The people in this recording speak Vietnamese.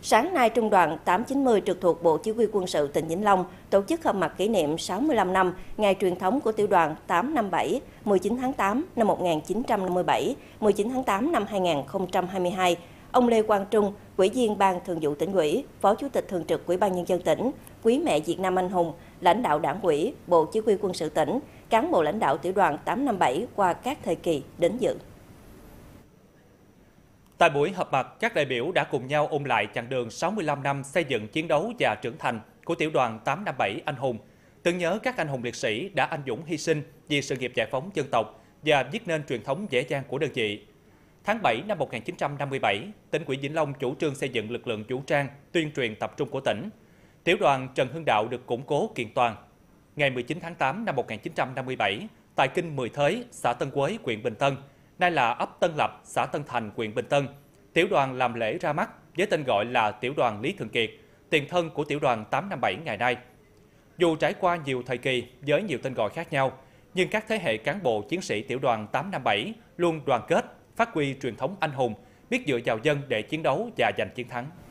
Sáng nay, Trung đoàn 890 trực thuộc Bộ Chỉ huy Quân sự tỉnh Vĩnh Long tổ chức họp mặt kỷ niệm 65 năm ngày truyền thống của Tiểu đoàn 857, 19 tháng 8 năm 1957, 19 tháng 8 năm 2022. Ông Lê Quang Trung, Ủy viên Ban Thường vụ Tỉnh ủy, Phó Chủ tịch Thường trực Ủy ban Nhân dân tỉnh, Quý mẹ Việt Nam anh hùng, lãnh đạo Đảng ủy, Bộ Chỉ huy Quân sự tỉnh, cán bộ lãnh đạo Tiểu đoàn 857 qua các thời kỳ đến dự. Tại buổi họp mặt, các đại biểu đã cùng nhau ôn lại chặng đường 65 năm xây dựng, chiến đấu và trưởng thành của Tiểu đoàn 857 anh hùng, tưởng nhớ các anh hùng liệt sĩ đã anh dũng hy sinh vì sự nghiệp giải phóng dân tộc và viết nên truyền thống vẻ vang của đơn vị. Tháng 7 năm 1957, tỉnh ủy Vĩnh Long chủ trương xây dựng lực lượng vũ trang, tuyên truyền tập trung của tỉnh. Tiểu đoàn Trần Hưng Đạo được củng cố kiện toàn. Ngày 19 tháng 8 năm 1957, tại Kinh Mười Thới, xã Tân Quế, huyện Bình Tân, nay là ấp Tân Lập, xã Tân Thành, huyện Bình Tân, tiểu đoàn làm lễ ra mắt với tên gọi là Tiểu đoàn Lý Thường Kiệt, tiền thân của Tiểu đoàn 857 ngày nay. Dù trải qua nhiều thời kỳ với nhiều tên gọi khác nhau, nhưng các thế hệ cán bộ chiến sĩ Tiểu đoàn 857 luôn đoàn kết, phát huy truyền thống anh hùng, biết dựa vào dân để chiến đấu và giành chiến thắng.